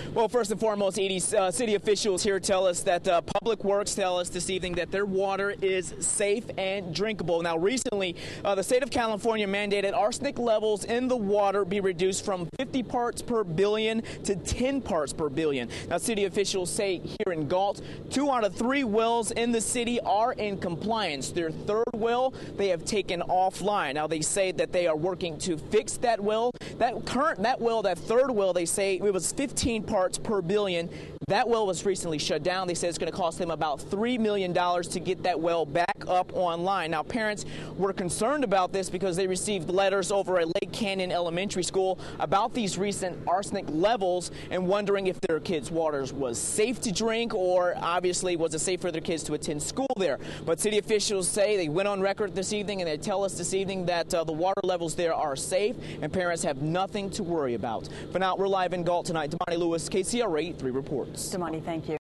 Well, first and foremost, Edie, city officials here tell us that Public Works tell us this evening that their water is safe and drinkable. Now, recently, the state of California mandated arsenic levels in the water be reduced from 50 parts per billion to 10 parts per billion. Now, city officials say here in Galt, 2 out of 3 wells in the city are in compliance. Their third well, they have taken offline. Now, they say that they are working to fix that well. That third well, they say it was 15 parts per billion. That well was recently shut down. They said it's going to cost them about $3 million to get that well back up online. Now, parents were concerned about this because they received letters over at Lake Canyon Elementary School about these recent arsenic levels and wondering if their kids' water was safe to drink, or obviously was it safe for their kids to attend school there. But city officials say they went on record this evening and they tell us this evening that the water levels there are safe and parents have nothing to worry about. For now, we're live in Galt tonight. Damani Lewis, KCRA 3 reports. Damani, thank you.